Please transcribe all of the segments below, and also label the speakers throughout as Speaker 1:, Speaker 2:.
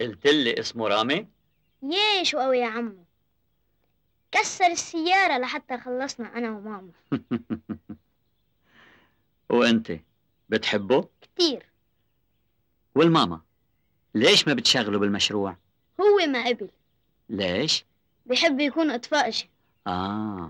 Speaker 1: قلت لي اسمه رامي؟
Speaker 2: ياه شو قوي يا عمو، كسر السيارة لحتى خلصنا أنا وماما.
Speaker 1: وأنت بتحبه؟
Speaker 2: كتير.
Speaker 1: والماما ليش ما بتشغله بالمشروع؟
Speaker 2: هو ما قبل.
Speaker 1: ليش؟
Speaker 2: بيحب يكون إطفاء شيء.
Speaker 1: آه.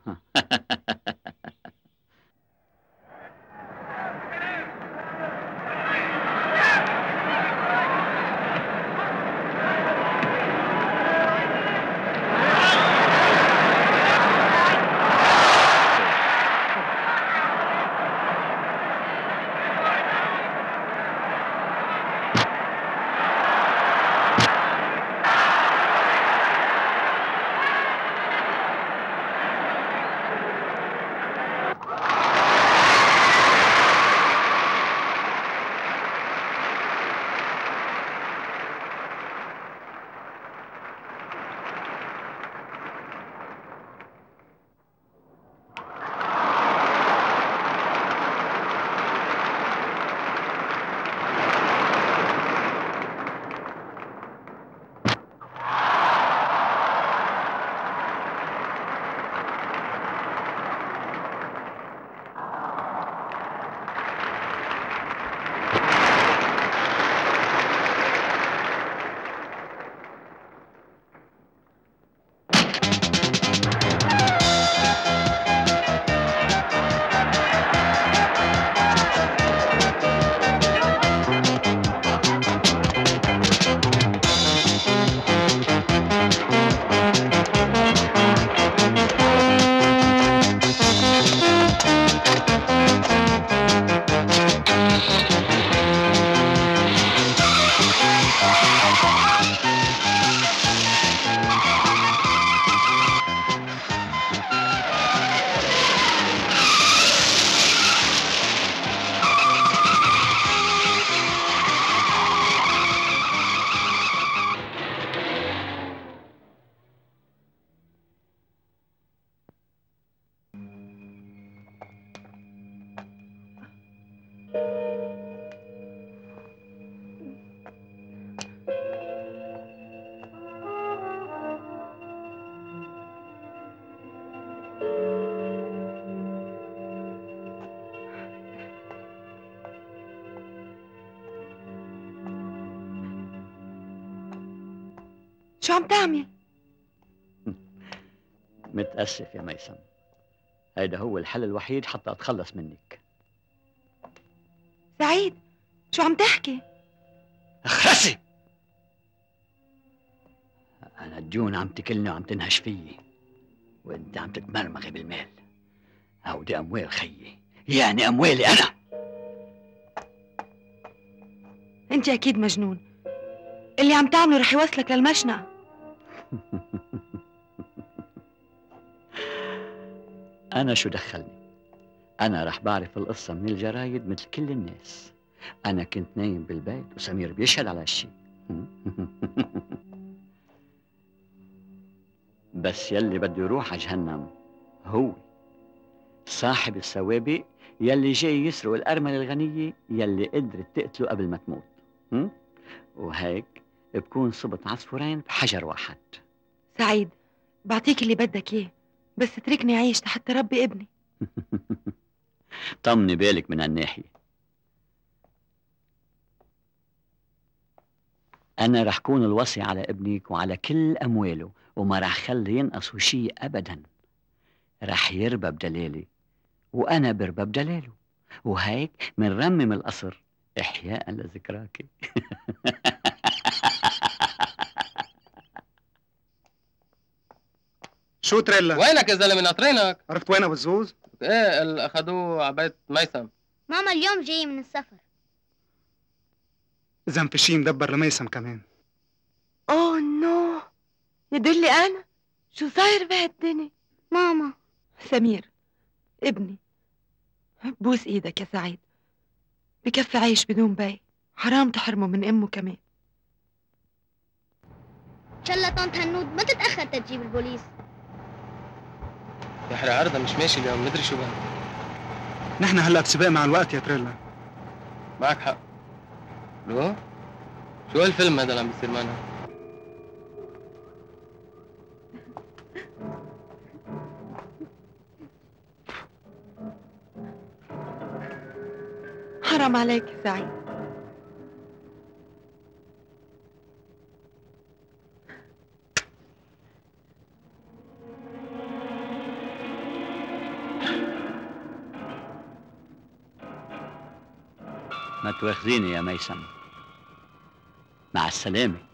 Speaker 3: شو عم تعمل؟
Speaker 1: متأسف يا ميسم، هيدا هو الحل الوحيد حتى أتخلص منك.
Speaker 3: سعيد شو عم تحكي؟
Speaker 1: اخرسي! أنا الديون عم تكلني وعم تنهش فيي، وأنت عم تتمرمغي بالمال. هودي أموال خيي، يعني أموالي أنا.
Speaker 3: أنت أكيد مجنون، اللي عم تعمله رح يوصلك للمشنقة.
Speaker 1: أنا شو دخلني؟ أنا رح بعرف القصة من الجرايد مثل كل الناس. أنا كنت نايم بالبيت وسمير بيشهد على هالشي. بس يلي بده يروح على جهنم هو صاحب السوابق يلي جاي يسرق الأرملة الغنية يلي قدرت تقتله قبل ما تموت. وهيك بكون صبت عصفورين بحجر واحد.
Speaker 3: سعيد بعطيك اللي بدك اياه، بس اتركني عيش لحتى ربي ابني.
Speaker 1: طمني بالك من هالناحية. أنا رح كون الوصي على ابنك وعلى كل أمواله، وما رح خلي ينقصوا شيء أبداً. رح يربى بدلالي وأنا بربى بدلاله، وهيك منرمم القصر إحياء لذكراك.
Speaker 4: شو تريلا؟
Speaker 5: وينك يا زلمه؟ ناطرينك.
Speaker 4: عرفت وين ابو الزوز؟
Speaker 5: ايه اللي اخذوه على بيت ميسم.
Speaker 2: ماما اليوم جاية من السفر.
Speaker 4: إذا في شي مدبر لميسم كمان.
Speaker 3: اوه نو، يدلي انا شو صاير بهالدنيا؟
Speaker 2: ماما
Speaker 3: سمير ابني، بوس ايدك يا سعيد، بكفي عايش بدون بي، حرام تحرمه من امه كمان.
Speaker 2: ان شاء الله طنط هنود ما تتأخر تجيب البوليس.
Speaker 5: يا حرا عرضة مش ماشي اليوم، مدري شو بها.
Speaker 4: نحن هلا بسباق مع الوقت يا تريلا.
Speaker 5: معك حق. لو شو هالفيلم هذا اللي عم بيصير معنا؟
Speaker 3: حرام عليك يا سعيد.
Speaker 1: ما تواخذيني يا ميسم. مع السلامة.